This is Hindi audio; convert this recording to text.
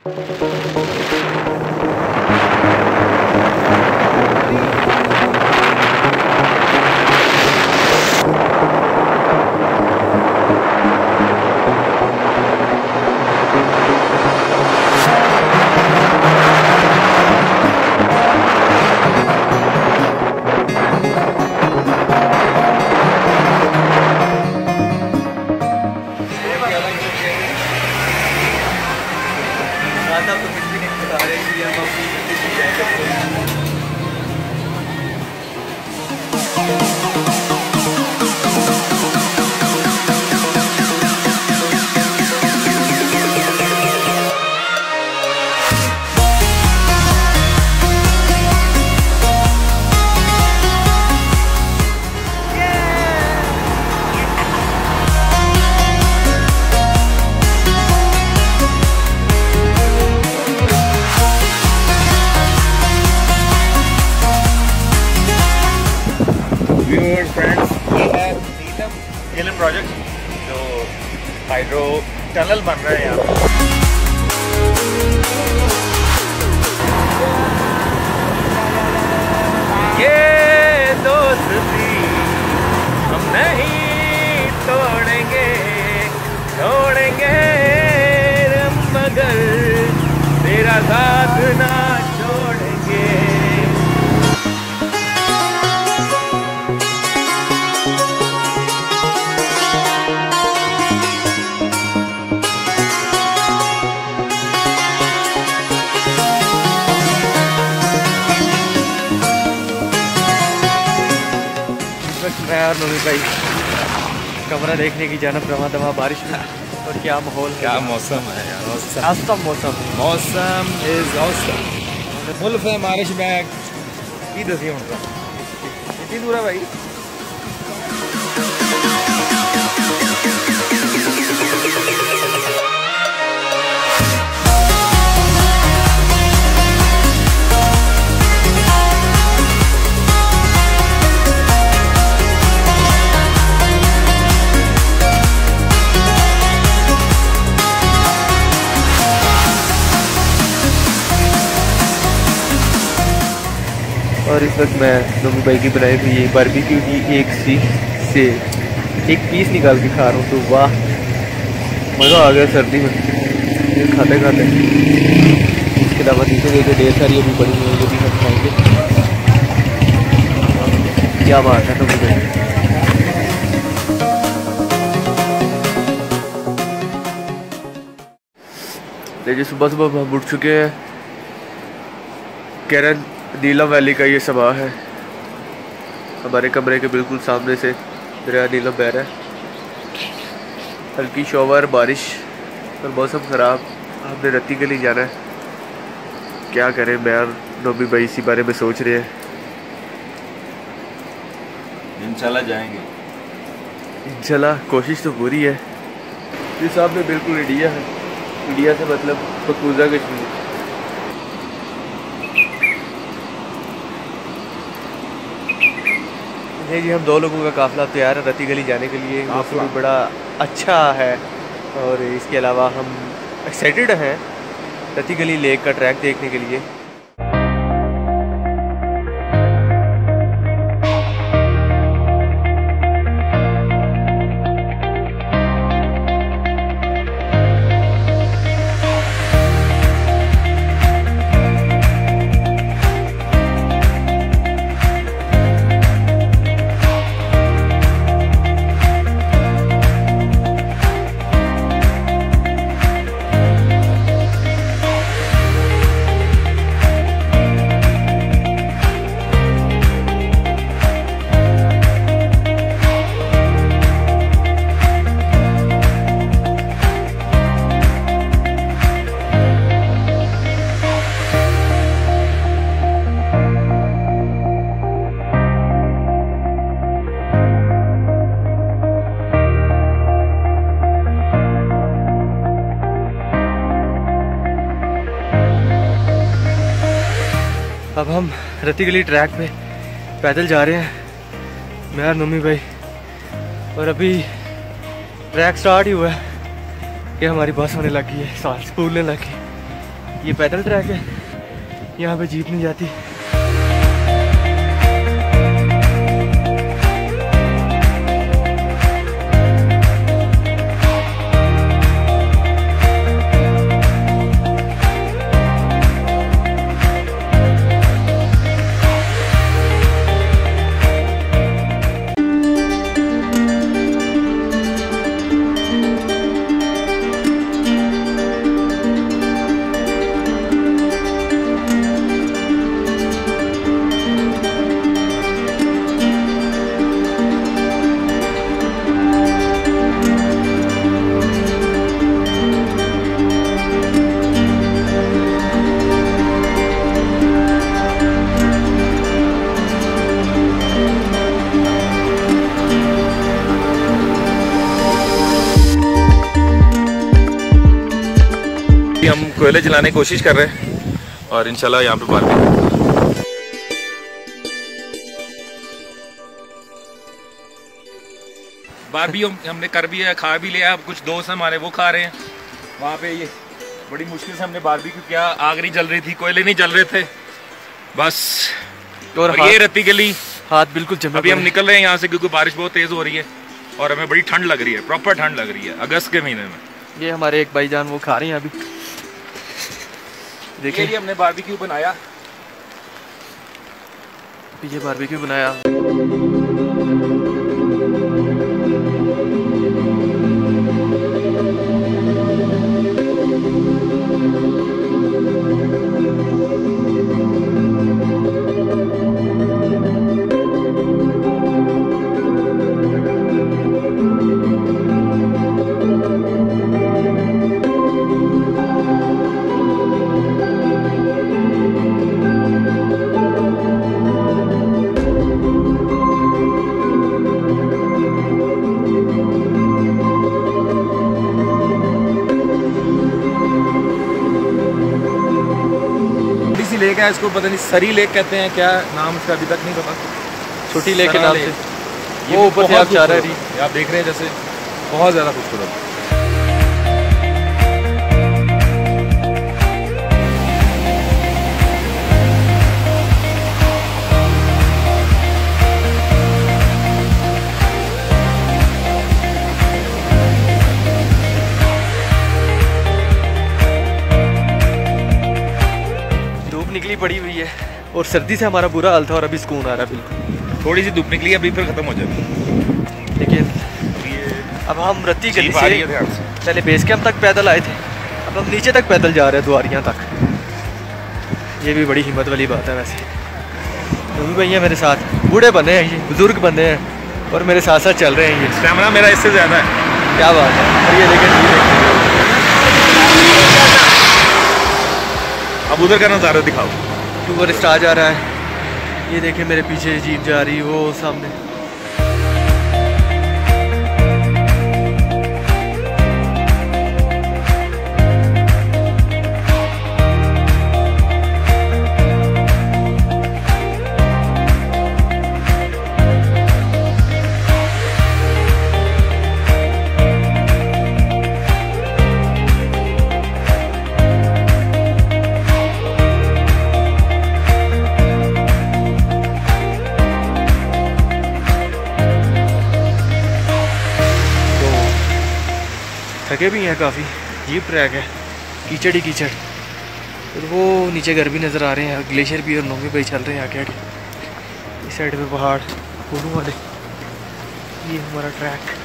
फ्रेंड्स, ये है नीलम हिल प्रोजेक्ट जो हाइड्रो टनल बन रहा है यहाँ पे। ये दोस्ती हम नहीं तोड़ेंगे मगर तेरा साथ ना छोड़ेंगे। मैं और नवी भाई कमरा देखने की जानब रवा दवा बारिश में। और क्या माहौल, क्या मौसम है यार, औसम मौसम इज औसम। मुल्क है बारिश में की दसी हूँ कितनी दूर है भाई? और इस वक्त मैं नमी भाई की बनाई हुई ये बारबेक्यू की एक सीख से एक पीस निकाल के खा रहा हूँ। तो वाह, मज़ा आ गया सर्दी में ये खाते खाते। इसके अलावा नीचे देखिए ढेर सारी अभी पड़ी हुई है, जो भी हम खाएंगे। क्या बात है नमी भाई। देखिए सुबह सुबह हम उठ चुके हैं। केरन नीलम वैली का ये सभा है। हमारे कमरे के बिल्कुल सामने से दरिया नीलम बह रहा है। हल्की शॉवर, बारिश और मौसम ख़राब। हमने रत्ती के लिए जाना है, क्या करें। मैं और नोबी भाई इसी बारे में सोच रहे हैं। इंशाल्लाह जाएंगे, इंशाल्लाह कोशिश तो पूरी है। ये सामने बिल्कुल इंडिया है, इंडिया से मतलब मकबूजा कश्मीर। जी हम 2 लोगों का काफ़िला तैयार है रत्ती गली जाने के लिए। मौसम भी बड़ा अच्छा है और इसके अलावा हम एक्साइटेड हैं रत्ती गली लेक का ट्रैक देखने के लिए। अब हम रत्ती गली ट्रैक पे पैदल जा रहे हैं, मैं और नमी भाई। और अभी ट्रैक स्टार्ट ही हुआ है कि हमारी बस होने लगी है, सांस फूलने लगी। ये पैदल ट्रैक है, यहाँ पे जीप नहीं जाती। हम कोयले जलाने की कोशिश कर रहे हैं और इंशाल्लाह यहाँ पे बारबी हमने कर भी है, खा भी लिया। अब कुछ दोस्त हमारे वो खा रहे हैं वहाँ पे। ये बड़ी मुश्किल से हमने बारबेक्यू किया, आग नहीं जल रही थी, कोयले नहीं जल रहे थे बस। और ये रत्ती गली हाथ बिल्कुल जमे। अभी हम निकल रहे हैं यहाँ से क्योंकि बारिश बहुत तेज हो रही है और हमें बड़ी ठंड लग रही है, प्रॉपर ठंड लग रही है अगस्त के महीने में। ये हमारे एक भाईजान वो खा रहे हैं अभी। देखिए ये हमने बारबेक्यू बनाया, पीछे बारबेक्यू बनाया। लेक है, इसको पता नहीं सरी लेक कहते हैं, क्या नाम इसका अभी तक नहीं पता। छोटी लेक के नाम से वो ऊपर से आप जा रहे हैं, आप देख रहे हैं जैसे बहुत ज़्यादा खूबसूरत। निकली पड़ी हुई है और सर्दी से हमारा बुरा हाल था और अभी सुकून आ रहा है बिल्कुल। थोड़ी सी धूप निकली, अभी फिर खत्म हो जाएगी। देखिए अब हम रत्ती गली से पहले बेस कैंप तक पैदल आए थे, अब हम नीचे तक पैदल जा रहे हैं द्वारियां तक। ये भी बड़ी हिम्मत वाली बात है। वैसे तो भी भैया मेरे साथ बूढ़े बंदे हैं, ये बुजुर्ग बंदे हैं और मेरे साथ साथ चल रहे हैं। ये स्टैमिना मेरा इससे ज़्यादा है। क्या बात है। और ये देखें अब उधर का नज़ारा दिखाओ। टूरिस्ट आ जा रहा है। ये देखें मेरे पीछे जीप जा रही है वो सामने। थके भी हैं काफ़ी, जीप ट्रैक है, कीचड़ ही कीचड़। और वो नीचे घर भी नज़र आ रहे हैं, ग्लेशियर भी और नोमी भाई चल रहे हैं आगे आगे। इस साइड पे पहाड़, कोलू वाले। ये हमारा ट्रैक।